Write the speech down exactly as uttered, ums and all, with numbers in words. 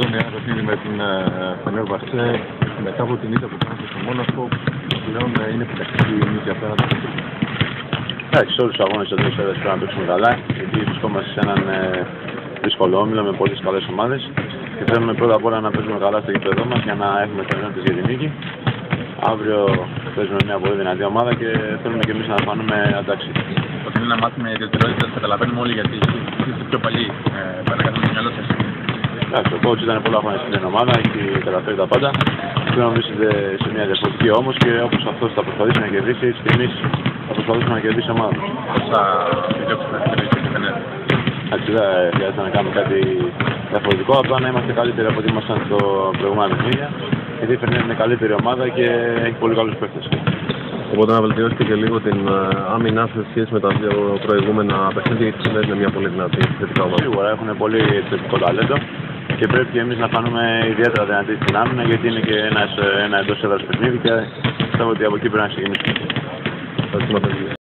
Αντώνη, ένα παιχνίδι με την Φενέρμπαχτσε μετά από την ήττα που κάνατε στο Μόναχο, πλέον είναι επιτακτική νίκη απέναντι. Εντάξει, σε όλους τους αγώνες εδώ πρέπει να παίξουμε καλά, γιατί βρισκόμαστε σε έναν ε, δύσκολο όμιλο με πολλές καλές ομάδες και θέλουμε πρώτα απ' όλα να παίζουμε καλά στο γήπεδό μας για να έχουμε πιθανότητες για την νίκη. Αύριο παίζουμε μια πολύ δυνατή ομάδα και θέλουμε και εμείς να φανούμε αντάξει. Ότι είναι ένα μάτι με ιδιαιτερότητες, καταλαβαίνουμε όλοι γιατί είστε πιο παλιοί, παρακαλούμε το μυαλό σας. Εντάξει, ο coach ήταν πολλά χρόνια στην ομάδα, έχει καταφέρει τα πάντα. Πρέπει να βρίσκεται σε μια διαφορετική όμως και όπως αυτός θα προσπαθήσει να κερδίσει, έτσι και εμείς θα προσπαθήσουμε να κερδίσει η ομάδα. Πώς θα επιδιώξουμε να κερδίσουμε και Φενέρ? Εντάξει, δεν χρειάζεται να κάνουμε κάτι διαφορετικό, απλά να είμαστε καλύτεροι από ό,τι ήμασταν στο προηγούμενο παιχνίδια. Γιατί η Φενέρ είναι καλύτερη ομάδα και έχει πολύ καλούς παίκτες. Οπότε να βελτιώσετε και λίγο την άμυνά σε σχέση με τα δύο προηγούμενα παιχνίδια, γιατί η είναι μια πολύ δυνατή θετικά ομάδα. Σίγουρα έχουν πολύ θετικό ταλέντο και πρέπει και εμείς να φανούμε ιδιαίτερα δυνατοί στην άμυνα, γιατί είναι και ένας, ένα εντός έδρας παιχνίδι και πιστεύω ότι από εκεί πρέπει να ξεκινήσουμε.